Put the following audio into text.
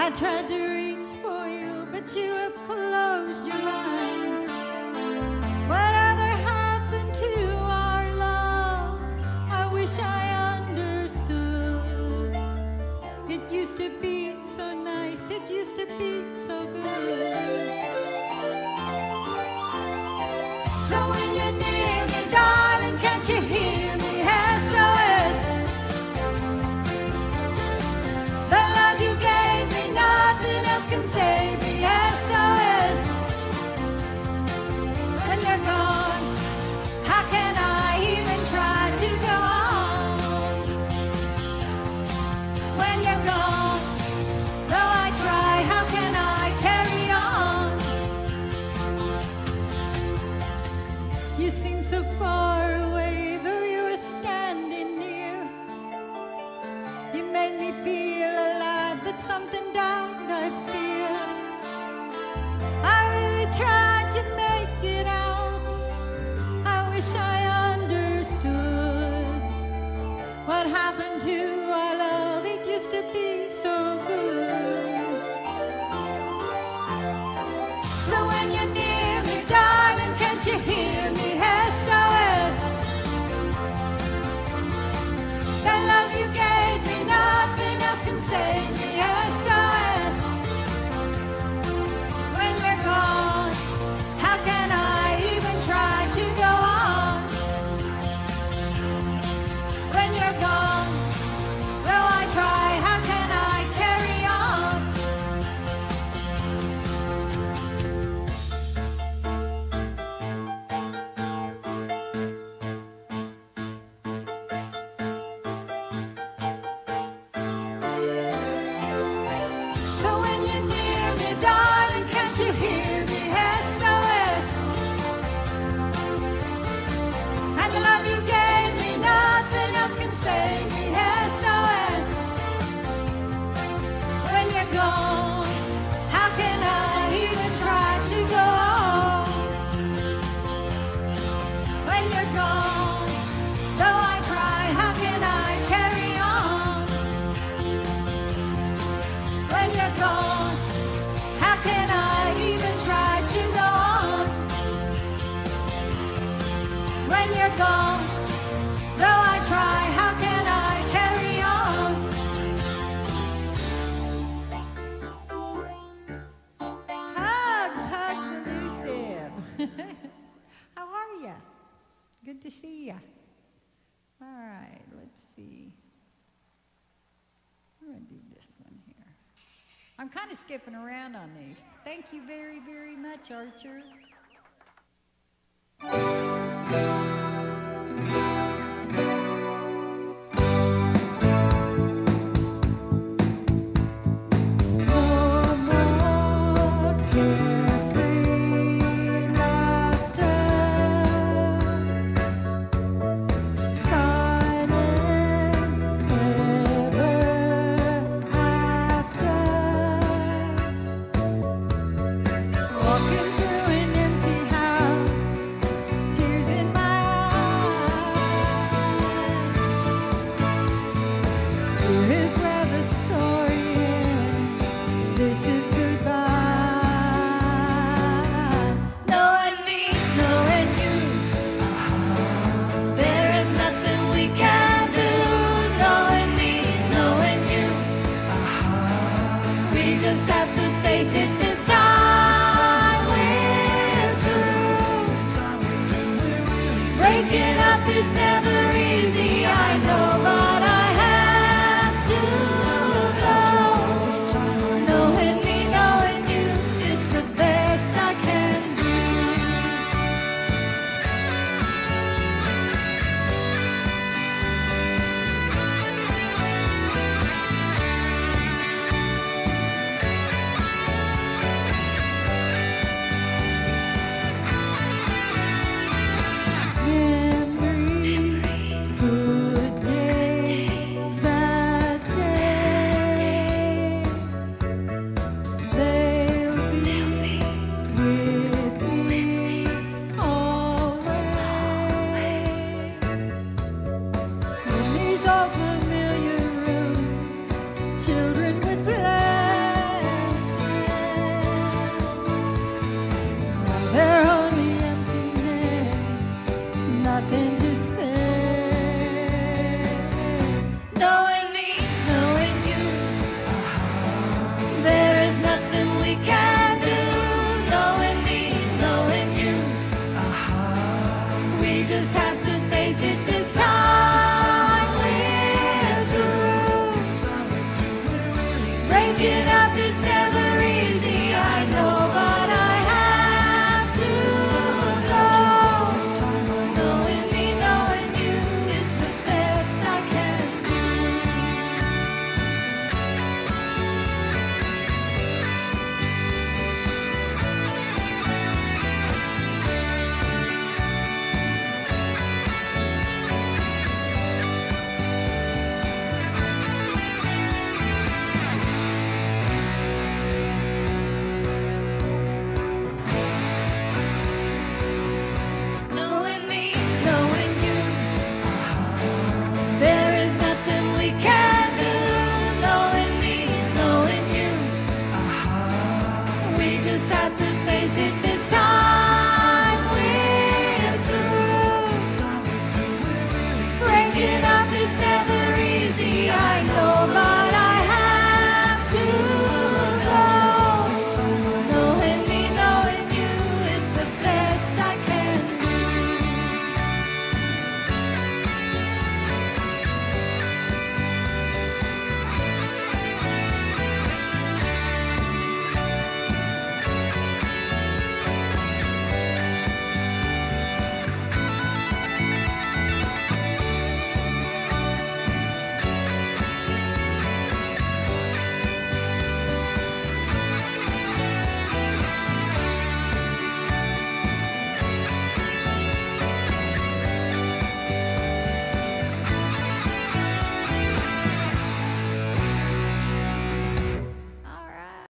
I tried to reach for you, but you have closed your mind. Whatever happened to our love? I wish I understood. It used to be so nice, it used to be so good. So when you're near me, darling, can't you hear me? SOS. The love you gave me, nothing else can save me. SOS. When you're gone, how can I even try to go on? When you're gone, though I try, how can I carry on? You seem so far away, though you were standing near. You made me feel alive, but something down I fear. I really tried to make it out. I wish I understood what happened to our love. It used to be so good. So when you're near me, darling, can't you hear me? SOS. That love you gave me, nothing else can save me. SOS. When you're gone, how can I even try to go on? When you're gone, though I try, how can I carry on? So when you're near me, darling, can't you hear me? SOS. And the love you gave me, nothing else can save me. SOS. When you're gone, how can I even try to go on? When you're gone, though I try, how can I carry on? When you're gone, how can I even try to go on? When you're gone, though I try, how can I carry on? Hugs, hugs, elusive. How are ya? Good to see ya. All right, let's see. I'm gonna do this one here. I'm kind of skipping around on these. Thank you very, very much, Archer. Walking through an empty house, tears in Memory could nothing to say. Knowing me, knowing you, there is nothing we can do. Knowing me, knowing you, we just have to face it.